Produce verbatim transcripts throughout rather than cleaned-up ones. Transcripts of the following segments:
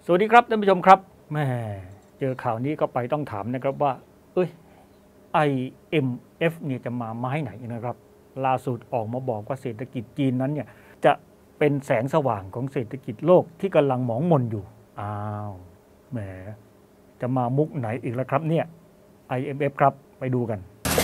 สวัสดีครับท่านผู้ชมครับแม่เจอข่าวนี้ก็ไปต้องถามนะครับว่าเอ้ย ไอ เอ็ม เอฟ เนี่ยจะมาไม้ไหนนะครับล่าสุดออกมาบอกว่าเศรษฐกิจจีนนั้นเนี่ยจะเป็นแสงสว่างของเศรษฐกิจโลกที่กำลังหมองมนอยู่อ้าวแหมจะมามุกไหนอีกแล้วครับเนี่ย ไอ เอ็ม เอฟ ครับไปดูกัน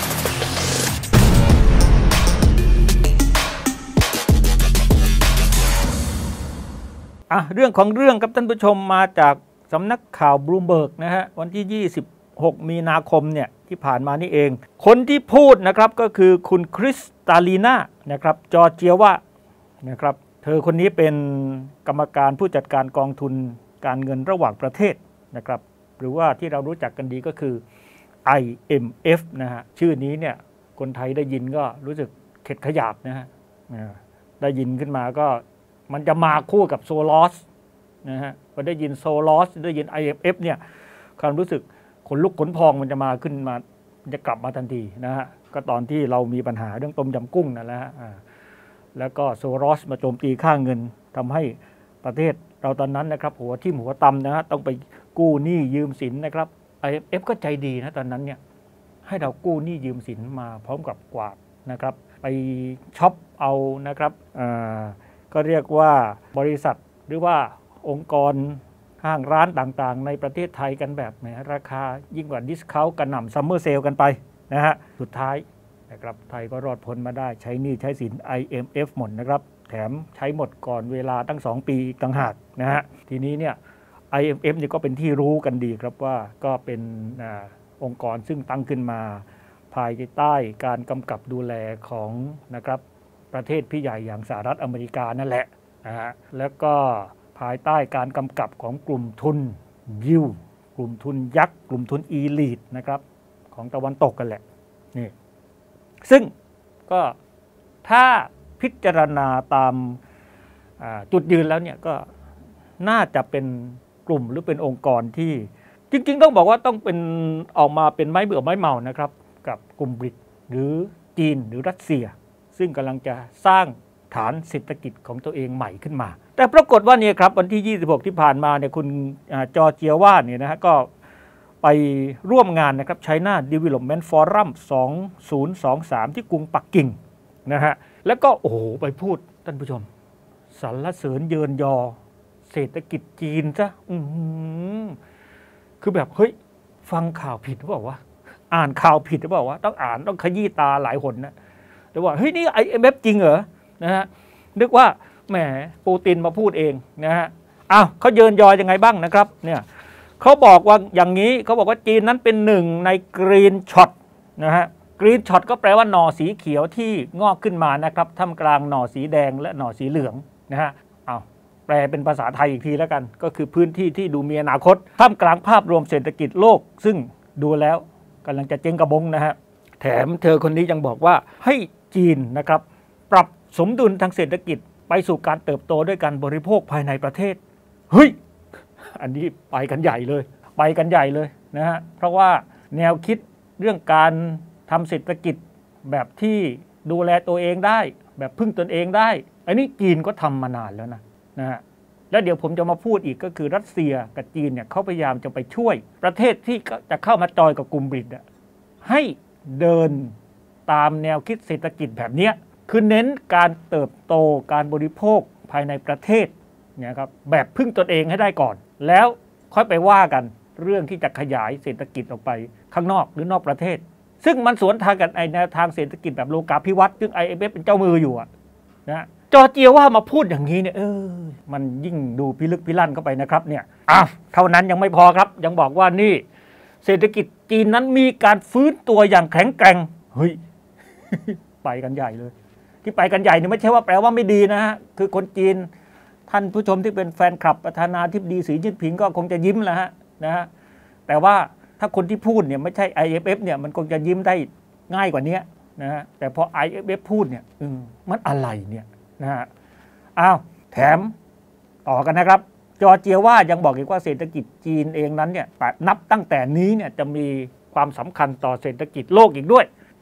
อ่ะเรื่องของเรื่องครับท่านผู้ชมมาจากสำนักข่าวบลูมเบิร์กนะฮะวันที่ยี่สิบหกมีนาคมเนี่ยที่ผ่านมานี่เองคนที่พูดนะครับก็คือคุณคริสตาลีนานะครับจอร์เจียวะนะครับเธอคนนี้เป็นกรรมการผู้จัดการกองทุนการเงินระหว่างประเทศนะครับหรือว่าที่เรารู้จักกันดีก็คือ ไอ เอ็ม เอฟ นะฮะชื่อนี้เนี่ยคนไทยได้ยินก็รู้สึกเข็ดขยาบนะฮะได้ยินขึ้นมาก็มันจะมาคู่กับโซลอสนะฮะพอได้ยินโซลอสได้ยิน ไอ เอ็ม เอฟ เนี่ยความรู้สึกขนลุกขนพองมันจะมาขึ้นมาจะกลับมาทันทีนะฮะก็ตอนที่เรามีปัญหาเรื่องต้มยำกุ้งนั่นแหละฮะแล้วก็โซลอสมาโจมตีค่าเงินทำให้ประเทศเราตอนนั้นนะครับหัวที่หัวตำนะฮะต้องไปกู้หนี้ยืมสินนะครับ ไอ เอ็ม เอฟ ก็ใจดีนะตอนนั้นเนี่ยให้เรากู้หนี้ยืมสินมาพร้อมกับกวาดนะครับไปช็อปเอานะครับก็เรียกว่าบริษัทหรือว่าองค์กรห้างร้านต่างๆในประเทศไทยกันแบบแหมราคายิ่งกว่าดิสเคาท์กระหน่ำซัมเมอร์เซลกันไปนะฮะสุดท้ายนะครับไทยก็รอดพ้นมาได้ใช้หนี้ใช้สิน ไอ เอ็ม เอฟ หมดนะครับแถมใช้หมดก่อนเวลาตั้งสองปีอีกต่างหากนะฮะทีนี้เนี่ย ไอ เอ็ม เอฟ เนี่ยก็เป็นที่รู้กันดีครับว่าก็เป็นอองค์กรซึ่งตั้งขึ้นมาภายใต้การกำกับดูแลของนะครับประเทศพี่ใหญ่อย่างสหรัฐอเมริกานั่นแหละนะฮะแล้วก็ภายใต้การกำกับของกลุ่มทุนยิวกลุ่มทุนยักษ์กลุ่มทุนอีลีทนะครับของตะวันตกกันแหละนี่ซึ่งก็ถ้าพิจารณาตามจุดยืนแล้วเนี่ยก็น่าจะเป็นกลุ่มหรือเป็นองค์กรที่จริงๆต้องบอกว่าต้องเป็นออกมาเป็นไม้เบื่อไม้เมานะครับกับกลุ่มบริกหรือจีนหรือรัสเซียซึ่งกำลังจะสร้างฐานเศรษฐกิจของตัวเองใหม่ขึ้นมาแต่ปรากฏว่าเนี่ยครับวันที่ยี่สิบหกที่ผ่านมาเนี่ยคุณจอร์เจียวาเนี่ยนะฮะก็ไปร่วมงานนะครับ China Development Forum สองพันยี่สิบสามที่กรุงปักกิ่งนะฮะแล้วก็โอ้โหไปพูดท่านผู้ชมสรรเสริญเยินยอเศรษฐกิจจีนซะอือคือแบบเฮ้ยฟังข่าวผิดหรือเปล่าวะอ่านข่าวผิดหรือเปล่าวะต้องอ่านต้องขยี้ตาหลายคนนะแต่ว่าเฮ้ยนี่ ไอ เอ็ม เอฟ จริงเหรอนะฮะนึกว่าแหมปูตินมาพูดเองนะฮะอ้าวเขาเยินยอยังไงบ้างนะครับเนี่ยเขาบอกว่าอย่างนี้เขาบอกว่าจีนนั้นเป็นหนึ่งในกรีนช็อตนะฮะกรีนช็อตก็แปลว่าหน่อสีเขียวที่งอกขึ้นมานะครับท่ามกลางหน่อสีแดงและหน่อสีเหลืองนะฮะอ้าวแปลเป็นภาษาไทยอีกทีแล้วกันก็คือพื้นที่ที่ดูมีอนาคตท่ามกลางภาพรวมเศรษฐกิจโลกซึ่งดูแล้วกำลังจะเจ๊งกระบงนะฮะแถมเธอคนนี้ยังบอกว่าให้จีนนะครับปรับสมดุลทางเศรษฐกิจไปสู่การเติบโตด้วยการบริโภคภายในประเทศเฮ้ยอันนี้ไปกันใหญ่เลยไปกันใหญ่เลยนะฮะเพราะว่าแนวคิดเรื่องการทำเศรษฐกิจแบบที่ดูแลตัวเองได้แบบพึ่งตนเองได้อันนี้จีนก็ทำมานานแล้วนะนะฮะแล้วเดี๋ยวผมจะมาพูดอีกก็คือรัสเซียกับจีนเนี่ยเขาพยายามจะไปช่วยประเทศที่จะเข้ามาจอยกับกลุ่มบริกให้เดินตามแนวคิดเศรษฐกิจแบบนี้คือเน้นการเติบโตการบริโภคภายในประเทศเนี่ยครับแบบพึ่งตนเองให้ได้ก่อนแล้วค่อยไปว่ากันเรื่องที่จะขยายเศรษฐกิจออกไปข้างนอกหรือนอกประเทศซึ่งมันสวนทางกันไอแนวทางเศรษฐกิจแบบโลกาภิวัตน์ซึ่ง ไอ เอ็ม เอฟ เป็นเจ้ามืออยู่อะนะจอร์เจียว่ามาพูดอย่างนี้เนี่ยเออมันยิ่งดูพิลึกพิลั่นเข้าไปนะครับเนี่ยอ้าวเท่านั้นยังไม่พอครับยังบอกว่านี่เศรษฐกิจจีนนั้นมีการฟื้นตัวอย่างแข็งแกร่งเฮ้ย ไปกันใหญ่เลยที่ไปกันใหญ่เนี่ยไม่ใช่ว่าแปลว่าไม่ดีนะฮะคือคนจีนท่านผู้ชมที่เป็นแฟนคลับประธานาธิบดีสีจิ้นผิงก็คงจะยิ้มแหละฮะนะฮะแต่ว่าถ้าคนที่พูดเนี่ยไม่ใช่ ไอ เอ็ม เอฟ เนี่ยมันคงจะยิ้มได้ง่ายกว่านี้นะฮะแต่พอ ไอ เอ็ม เอฟ พูดเนี่ยอืมมันอะไรเนี่ยนะฮะอ้าวแถมต่อกันนะครับจอร์เจียว่ายังบอกอีกว่าเศรษฐกิจจีนเองนั้นเนี่ยนับตั้งแต่นี้เนี่ยจะมีความสำคัญต่อเศรษฐกิจโลกอีกด้วย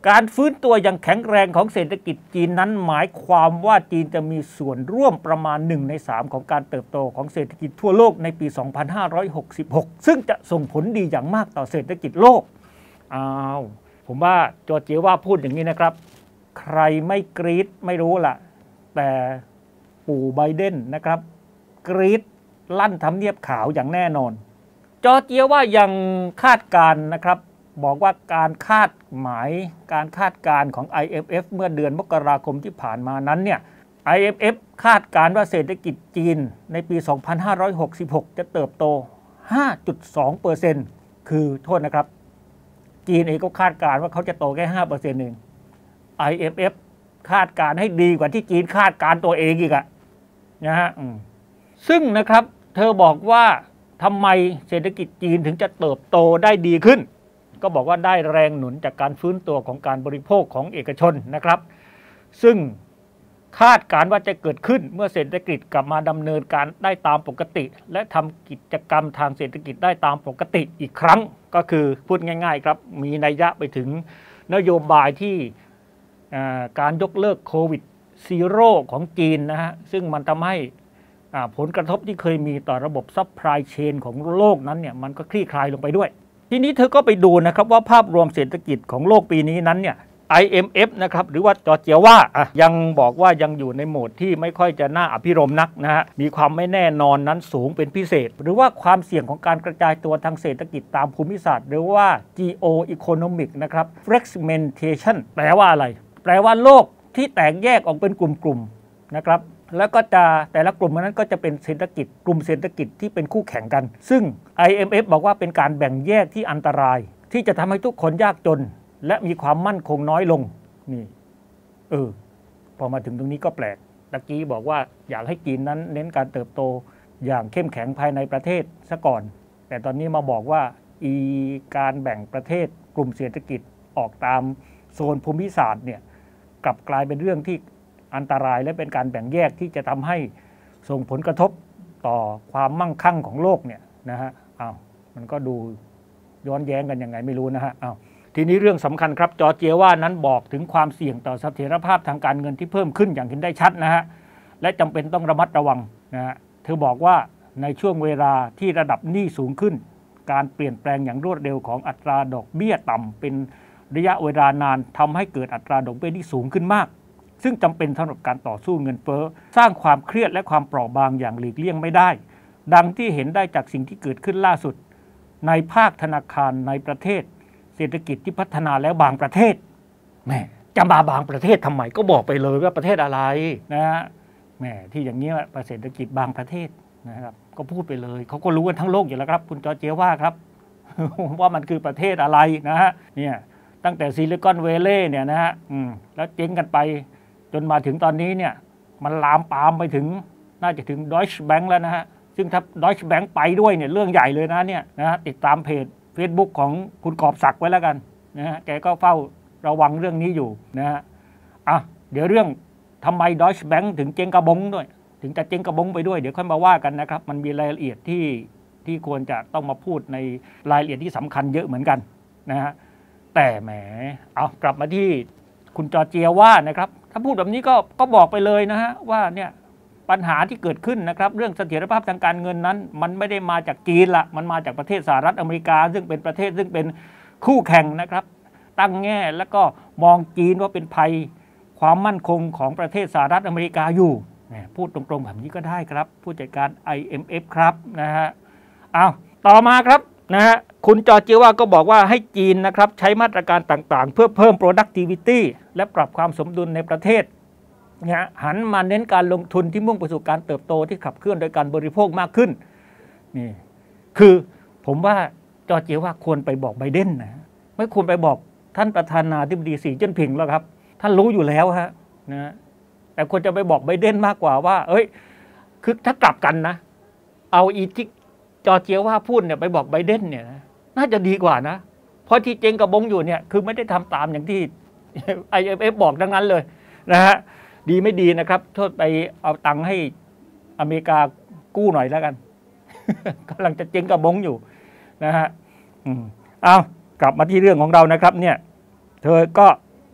การฟื้นตัวอย่างแข็งแรงของเศรษฐกิจจีนนั้นหมายความว่าจีนจะมีส่วนร่วมประมาณหนึ่งในสามของการเติบโตของเศรษฐกิจทั่วโลกในปี สองพันห้าร้อยหกสิบหก ซึ่งจะส่งผลดีอย่างมากต่อเศรษฐกิจโลกอ้าวผมว่าจอร์เจียว่าพูดอย่างนี้นะครับใครไม่กรี๊ดไม่รู้ล่ะแต่ปู่ไบเดนนะครับกรี๊ดลั่นทำเนียบขาวอย่างแน่นอนจอร์เจียว่ายังคาดการณ์นะครับบอกว่าการคาดหมายการคาดการณ์ของ ไอ เอ็ม เอฟ เมื่อเดือนมกราคมที่ผ่านมานั้นเนี่ย ไอ เอ็ม เอฟ คาดการณ์ว่าเศรษฐกิจจีนในปี สองพันห้าร้อยหกสิบหก จะเติบโต ห้าจุดสองเปอร์เซ็นต์ คือโทษนะครับจีนเองก็คาดการณ์ว่าเขาจะโตแค่ ห้าเปอร์เซ็นต์ เอง ไอ เอ็ม เอฟ คาดการณ์ให้ดีกว่าที่จีนคาดการณ์ตัวเองอีกอะนะฮะซึ่งนะครับเธอบอกว่าทำไมเศรษฐกิจจีนถึงจะเติบโตได้ดีขึ้นก็บอกว่าได้แรงหนุนจากการฟื้นตัวของการบริโภคของเอกชนนะครับซึ่งคาดการณ์ว่าจะเกิดขึ้นเมื่อเศรษฐกิจกลับมาดำเนินการได้ตามปกติและทำกิจกรรมทางเศรษฐกิจได้ตามปกติอีกครั้งก็คือพูดง่ายๆครับมีนัยยะไปถึงนโยบายที่การยกเลิกโควิดซีโร่ของจีนนะฮะซึ่งมันทำให้ผลกระทบที่เคยมีต่อระบบซัพพลายเชนของโลกนั้นเนี่ยมันก็คลี่คลายลงไปด้วยทีนี้เธอก็ไปดูนะครับว่าภาพรวมเศรษฐกิจของโลกปีนี้นั้นเนี่ย ไอ เอ็ม เอฟ นะครับหรือว่าจอร์เจียว่ายังบอกว่ายังอยู่ในโหมดที่ไม่ค่อยจะน่าอภิรมย์นักนะฮะมีความไม่แน่นอนนั้นสูงเป็นพิเศษหรือว่าความเสี่ยงของการกระจายตัวทางเศรษฐกิจตามภูมิศาสตร์หรือว่า geoeconomic นะครับ fragmentation แปลว่าอะไรแปลว่าโลกที่แตกแยกออกเป็นกลุ่มๆนะครับแล้วก็จะแต่ละกลุ่มนั้นก็จะเป็นเศรษฐกิจกลุ่มเศรษฐกิจที่เป็นคู่แข่งกันซึ่ง ไอ เอ็ม เอฟ บอกว่าเป็นการแบ่งแยกที่อันตรายที่จะทำให้ทุกคนยากจนและมีความมั่นคงน้อยลงนี่เออพอมาถึงตรงนี้ก็แปลกตะกี้บอกว่าอยากให้จีนนั้นเน้นการเติบโตอย่างเข้มแข็งภายในประเทศซะก่อนแต่ตอนนี้มาบอกว่าอีการแบ่งประเทศกลุ่มเศรษฐกิจออกตามโซนภูมิศาสตร์เนี่ยกลับกลายเป็นเรื่องที่อันตรายและเป็นการแบ่งแยกที่จะทำให้ส่งผลกระทบต่อความมั่งคั่งของโลกเนี่ยนะฮะอ้าวมันก็ดูย้อนแย้งกันยังไงไม่รู้นะฮะอ้าวทีนี้เรื่องสำคัญครับจอร์เจียว่านั้นบอกถึงความเสี่ยงต่อเสถียรภาพทางการเงินที่เพิ่มขึ้นอย่างเห็นได้ชัดนะฮะและจำเป็นต้องระมัดระวังนะฮะเธอบอกว่าในช่วงเวลาที่ระดับหนี้สูงขึ้นการเปลี่ยนแปลงอย่างรวดเร็วของอัตราดอกเบี้ยต่ำเป็นระยะเวลานานทำให้เกิดอัตราดอกเบี้ยที่สูงขึ้นมากซึ่งจำเป็นสำหรับการต่อสู้เงินเฟ้อสร้างความเครียดและความเปราะบางอย่างหลีกเลี่ยงไม่ได้ดังที่เห็นได้จากสิ่งที่เกิดขึ้นล่าสุดในภาคธนาคารในประเทศเศรษฐกิจที่พัฒนาแล้วบางประเทศแหมจะมาบางประเทศทำไมก็บอกไปเลยว่าประเทศอะไรนะฮะแหมที่อย่างนี้เศรษฐกิจบางประเทศนะครับก็พูดไปเลยเขาก็รู้กันทั้งโลกอยู่แล้วครับคุณจอร์เจียว่าครับ ว่ามันคือประเทศอะไรนะฮะเนี่ยตั้งแต่ซิลิคอนวัลเลย์เนี่ยนะฮะอืมแล้วเจ๊งกันไปจนมาถึงตอนนี้เนี่ยมันลามปามไปถึงน่าจะถึง Deutsche Bank แล้วนะฮะซึ่งถ้า Deutsche Bank ไปด้วยเนี่ยเรื่องใหญ่เลยนะเนี่ยนะฮะติดตามเพจ Facebook ของคุณกอบศักดิ์ไว้แล้วกันนะฮะแกก็เฝ้าระวังเรื่องนี้อยู่นะฮะอ่ะเดี๋ยวเรื่องทำไม Deutsche Bank ถึงเจ๊งกระบงด้วยถึงจะเจ๊งกระบงไปด้วยเดี๋ยวค่อยมาว่ากันนะครับมันมีรายละเอียดที่ที่ควรจะต้องมาพูดในรายละเอียดที่สำคัญเยอะเหมือนกันนะฮะแต่แหมเอากลับมาที่คุณจอร์เจียว่านะครับถ้าพูดแบบนี้ก็ก็บอกไปเลยนะฮะว่าเนี่ยปัญหาที่เกิดขึ้นนะครับเรื่องเสถียรภาพทางการเงินนั้นมันไม่ได้มาจากจีนละมันมาจากประเทศสหรัฐอเมริกาซึ่งเป็นประเทศซึ่งเป็นคู่แข่งนะครับตั้งแง่แล้วก็มองจีนว่าเป็นภัยความมั่นคงของประเทศสหรัฐอเมริกาอยู่พูดตรงๆแบบนี้ก็ได้ครับผู้จัดการ ไอ เอ็ม เอฟ ครับนะฮะเอาต่อมาครับนะฮะคุณจอร์เจียว่าก็บอกว่าให้จีนนะครับใช้มาตรการต่างๆเพื่อเพิ่ม productivity และปรับความสมดุลในประเทศเนี่ยหันมาเน้นการลงทุนที่มุ่งไปสู่การเติบโตที่ขับเคลื่อนโดยการบริโภคมากขึ้นนี่คือผมว่าจอร์เจียว่าควรไปบอกไบเดนนะไม่ควรไปบอกท่านประธานาธิบดีสีจิ้นผิงแล้วครับท่านรู้อยู่แล้วฮะนะแต่ควรจะไปบอกไบเดนมากกว่าว่าเอ้ยคือถ้ากลับกันนะเอาอีที่จอร์เจียว่าพูดเนี่ยไปบอกไบเดนเนี่ยนะน่าจะดีกว่านะเพราะที่เจงกระบงอยู่เนี่ยคือไม่ได้ทำตามอย่างที่ ไอ เอ็ม เอฟ บอกดังนั้นเลยนะฮะดีไม่ดีนะครับโทษไปเอาตังค์ให้อเมริกากู้หน่อยแล้วกัน กำลังจะเจงกระบงอยู่นะฮะอืมเอากลับมาที่เรื่องของเรานะครับเนี่ยเธอก็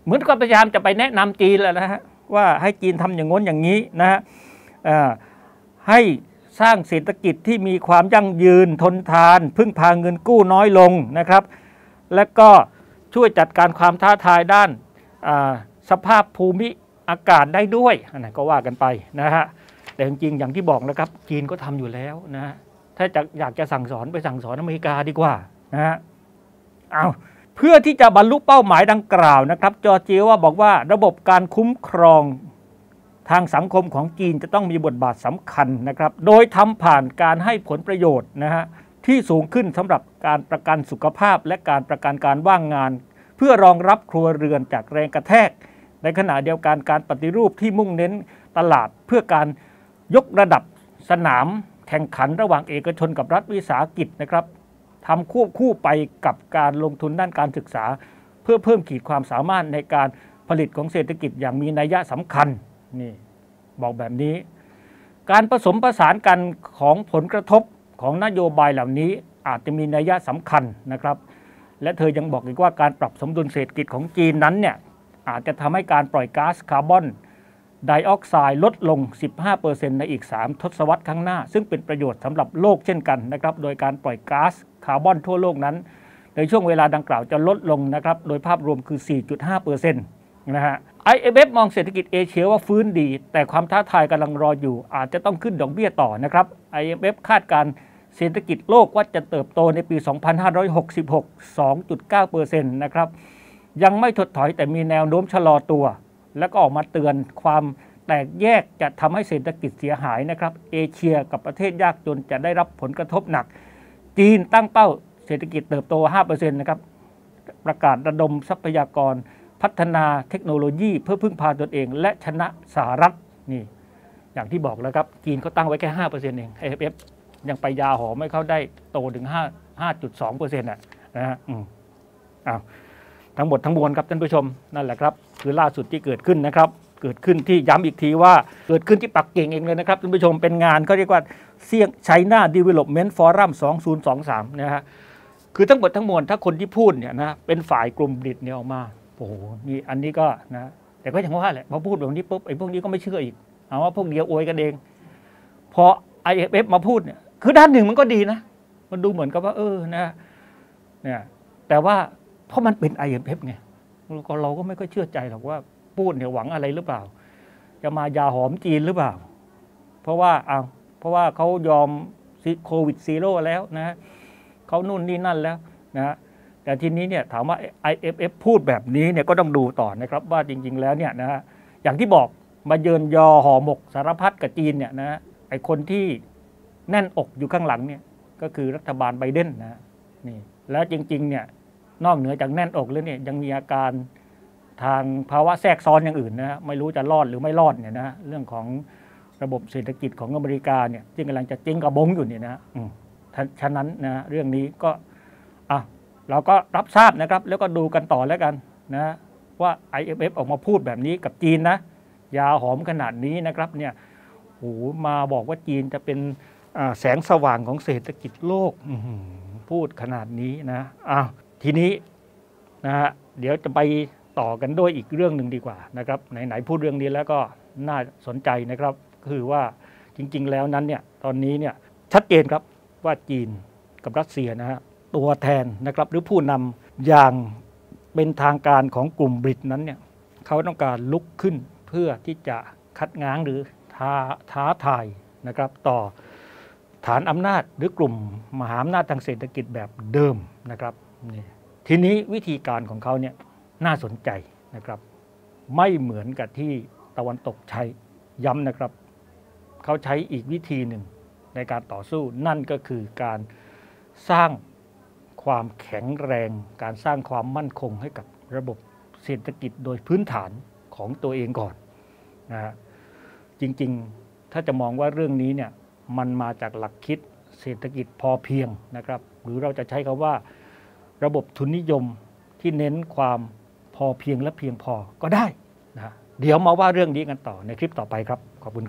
เหมือนกับพยายามจะไปแนะนำจีนแล้วนะฮะว่าให้จีนทำอย่างง้นอย่างนี้นะฮะให้สร้างเศรษฐกิจที่มีความยั่งยืนทนทานพึ่งพาเงินกู้น้อยลงนะครับและก็ช่วยจัดการความท้าทายด้านสภาพภูมิอากาศได้ด้วยอันนั้นก็ว่ากันไปนะฮะแต่จริงๆอย่างที่บอกนะครับจีนก็ทำอยู่แล้วนะฮะถ้าจะอยากจะสั่งสอนไปสั่งสอนอเมริกาดีกว่านะฮะเอาเพื่อที่จะบรรลุเป้าหมายดังกล่าวนะครับจอร์เจียว่าบอกว่าระบบการคุ้มครองทางสังคมของจีนจะต้องมีบทบาทสำคัญนะครับโดยทำผ่านการให้ผลประโยชน์นะฮะที่สูงขึ้นสำหรับการประกันสุขภาพและการประกันการว่างงานเพื่อรองรับครัวเรือนจากแรงกระแทกในขณะเดียวกันการปฏิรูปที่มุ่งเน้นตลาดเพื่อการยกระดับสนามแข่งขันระหว่างเอกชนกับรัฐวิสาหกิจนะครับทำควบคู่ไปกับการลงทุนด้านการศึกษาเพื่อเพิ่มขีดความสามารถในการผลิตของเศรษฐกิจอย่างมีนัยสำคัญนี่บอกแบบนี้การผสมผสานกันของผลกระทบของนโยบายเหล่านี้อาจจะมีนัยสำคัญนะครับและเธอยังบอกอีกว่าการปรับสมดุลเศรษฐกิจของจีนนั้นเนี่ยอาจจะทำให้การปล่อยก๊าซคาร์บอนไดออกไซด์ลดลง สิบห้าเปอร์เซ็นต์ ในอีกสามทศวรรษข้างหน้าซึ่งเป็นประโยชน์สำหรับโลกเช่นกันนะครับโดยการปล่อยก๊าซคาร์บอนทั่วโลกนั้นในช่วงเวลาดังกล่าวจะลดลงนะครับโดยภาพรวมคือ สี่จุดห้าเปอร์เซ็นต์ นะฮะ ไอ เอ็ม เอฟ มองเศรษฐกิจเอเชียว่าฟื้นดีแต่ความท้าทายกำลังรออยู่อาจจะต้องขึ้นดอกเบี้ยต่อนะครับ ไอ เอ็ม เอฟ คาดการเศรษฐกิจโลกว่าจะเติบโตในปี สองพันห้าร้อยหกสิบหก สองจุดเก้าเปอร์เซ็นต์ นะครับยังไม่ถดถอยแต่มีแนวโน้มชะลอตัวแล้วก็ออกมาเตือนความแตกแยกจะทำให้เศรษฐกิจเสียหายนะครับเอเชียกับประเทศยากจนจะได้รับผลกระทบหนักจีนตั้งเป้าเศรษฐกิจเติบโต ห้าเปอร์เซ็นต์ นะครับประกาศระดมทรัพยากรพัฒนาเทคโนโลยีเพื่อพึ่งพาตนเองและชนะสหรัฐนี่อย่างที่บอกแล้วครับจีนเขาตั้งไว้แค่ ห้าเปอร์เซ็นต์ เอง ไอ เอ็ม เอฟ ยังไปยาหอมให้เขาได้โตถึง ห้าจุดสองเปอร์เซ็นต์ น่ะนะฮะอืมอ้าวทั้งหมดทั้งมวลครับท่านผู้ชมนั่นแหละครับคือล่าสุดที่เกิดขึ้นนะครับเกิดขึ้นที่ย้ำอีกทีว่าเกิดขึ้นที่ปักกิ่งเองเลยนะครับท่านผู้ชมเป็นงานเขาเรียกว่าเซี่ยง China Development Forum สองพันยี่สิบสามนะฮะคือทั้งหมดทั้งมวลถ้าคนที่พูดเนี่ยนะเป็นฝ่ายกลุ่มบริตเนี่ยออกมาโอ้โหนี่อันนี้ก็นะแต่ก็อย่างว่าแหละพอพูดแบบนี้ปุ๊บไอ้พวกนี้ก็ไม่เชื่ออีกเอาว่าพวกเดียวอวยกันเองพอ ไอ เอ็ม เอฟ มาพูดเนี่ยคือด้านหนึ่งมันก็ดีนะมันดูเหมือนกับว่าเออนะเนี่ยแต่ว่าเพราะมันเป็น ไอ เอ็ม เอฟ ไงเราก็ไม่ค่อยเชื่อใจหรอกว่าพูดเนี่ยหวังอะไรหรือเปล่าจะมายาหอมจีนหรือเปล่าเพราะว่าเอาเพราะว่าเขายอมโควิดซีโร่แล้วนะเขานู่นนี่นั่นแล้วนะแต่ทีนี้เนี่ยถามว่า ไอ เอ็ม เอฟ พูดแบบนี้เนี่ยก็ต้องดูต่อนะครับว่าจริงๆแล้วเนี่ยนะอย่างที่บอกมาเยินยอห่อหมกสารพัดกับจีนเนี่ยนะไอคนที่แน่นอกอยู่ข้างหลังเนี่ยก็คือรัฐบาลไบเดนนะนี่แล้วจริงๆเนี่ยนอกเหนือจากแน่นอกแล้วเนี่ยยังมีอาการทางภาวะแทรกซ้อนอย่างอื่นนะฮะไม่รู้จะรอดหรือไม่รอดเนี่ยนะเรื่องของระบบเศรษฐกิจของอเมริกาเนี่ยที่กำลังจะเจ๊งกระบงอยู่เนี่ยนะฉะนั้นนะเรื่องนี้ก็อ่ะเราก็รับทราบนะครับแล้วก็ดูกันต่อแล้วกันนะว่า ไอ เอ็ม เอฟ ออกมาพูดแบบนี้กับจีนนะยาหอมขนาดนี้นะครับเนี่ยโอ้มาบอกว่าจีนจะเป็นแสงสว่างของเศรษฐกิจโลกพูดขนาดนี้นะอ้าวทีนี้นะฮะเดี๋ยวจะไปต่อกันด้วยอีกเรื่องหนึ่งดีกว่านะครับไหนๆพูดเรื่องนี้แล้วก็น่าสนใจนะครับคือว่าจริงๆแล้วนั้นเนี่ยตอนนี้เนี่ยชัดเจนครับว่าจีนกับรัสเซียนะฮะตัวแทนนะครับหรือผู้นำอย่างเป็นทางการของกลุ่มบริกนั้นเนี่ยเขาต้องการลุกขึ้นเพื่อที่จะคัดง้างหรือท้าท้าทายนะครับต่อฐานอำนาจหรือกลุ่มมหาอำนาจทางเศรษฐกิจแบบเดิมนะครับนี่ทีนี้วิธีการของเขาเนี่ยน่าสนใจนะครับไม่เหมือนกับที่ตะวันตกใช้ย้ำนะครับเขาใช้อีกวิธีหนึ่งในการต่อสู้นั่นก็คือการสร้างความแข็งแรงการสร้างความมั่นคงให้กับระบบเศรษฐกิจโดยพื้นฐานของตัวเองก่อนนะฮะจริงๆถ้าจะมองว่าเรื่องนี้เนี่ยมันมาจากหลักคิดเศรษฐกิจพอเพียงนะครับหรือเราจะใช้คำว่าระบบทุนนิยมที่เน้นความพอเพียงและเพียงพอก็ได้นะเดี๋ยวมาว่าเรื่องนี้กันต่อในคลิปต่อไปครับขอบคุณครับ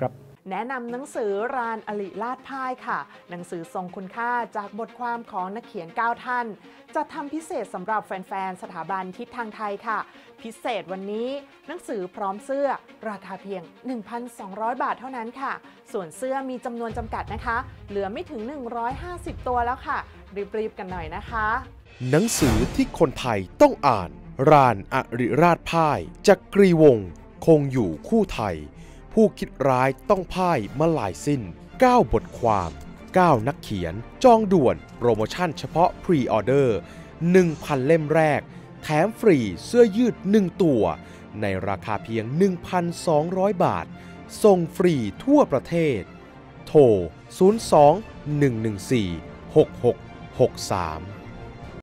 แนะนำหนังสือรานอลิลาดพ่ายค่ะหนังสือทรงคุณค่าจากบทความของนักเขียนเก้าท่านจะทำพิเศษสำหรับแฟนๆสถาบันทิศทางไทยค่ะพิเศษวันนี้หนังสือพร้อมเสื้อราคาเพียง หนึ่งพันสองร้อย บาทเท่านั้นค่ะส่วนเสื้อมีจำนวนจำกัดนะคะเหลือไม่ถึงหนึ่งร้อยห้าสิบตัวแล้วค่ะรีบๆกันหน่อยนะคะหนังสือที่คนไทยต้องอ่านรานอริราชพ่ายจักรีวงศ์คงอยู่คู่ไทยผู้คิดร้ายต้องพ่ายมาลายสิ้นเก้าบทความเก้านักเขียนจองด่วนโปรโมชั่นเฉพาะพรีออเดอร์ หนึ่งพัน เล่มแรกแถมฟรีเสื้อยืดหนึ่งตัวในราคาเพียง หนึ่งพันสองร้อย บาทส่งฟรีทั่วประเทศโทรศูนย์ สอง หนึ่ง หนึ่ง สี่ หก หก หก สาม